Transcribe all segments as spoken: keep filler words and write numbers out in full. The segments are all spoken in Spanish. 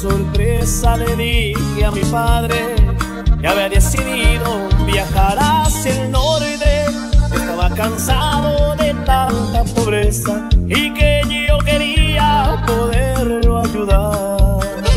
sorpresa le dije a mi padre que había decidido viajar hacia el norte, que estaba cansado de tanta pobreza y que yo quería poderlo ayudar.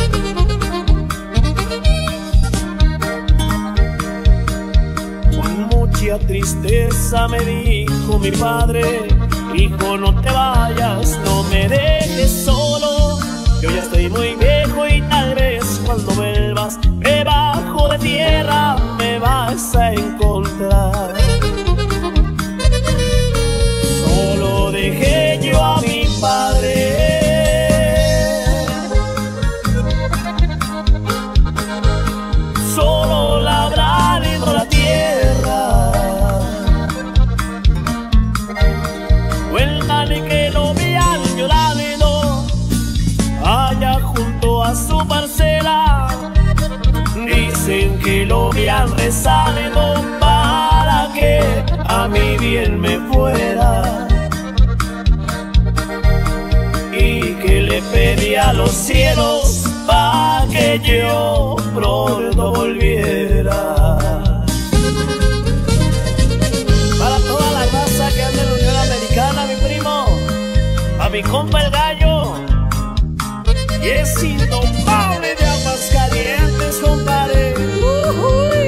Con mucha tristeza me dijo mi padre: hijo, no te vayas, no me dejes solo. Yo ya estoy muy viejo y tal vez cuando vuelvas debajo de tierra me vas a encontrar. Solo dejé yo a mi padre, solo labrando la tierra. Cuéntale que lo vean llorando allá junto a su parcela. Dicen que lo vean rezando para que a mí bien me fuera, y que le pedí a los cielos para que yo pronto volviera. Para toda la raza que anda en la Unión Americana, mi primo, a mi compa el Gallo, y es indomable de Aguascalientes, compadre. Uh-huh.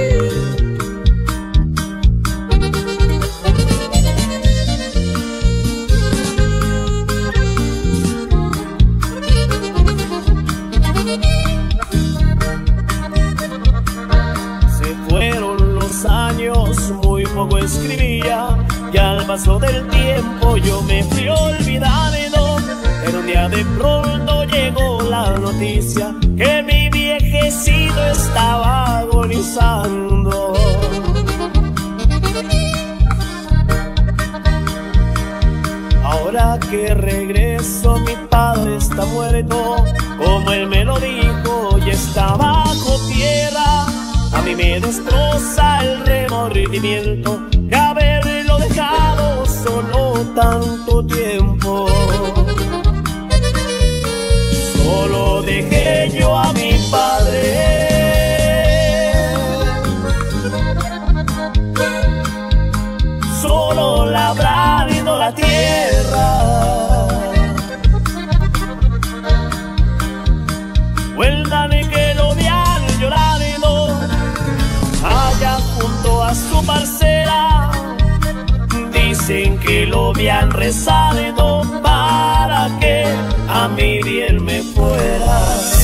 Se fueron los años, muy poco escribía, y al paso del tiempo yo me fui olvidando. Pero un día de pronto llegó la noticia que mi viejecito estaba agonizando. Ahora que regreso mi padre está muerto, como él me lo dijo, y está bajo tierra. A mí me destroza el remordimiento de haberlo dejado solo tanto tiempo. Solo dejé yo a mi padre, solo labrando la tierra. Cuéntale que lo vean llorando allá junto a su parcela. Dicen que lo vean rezando para que a mí bien me fuera.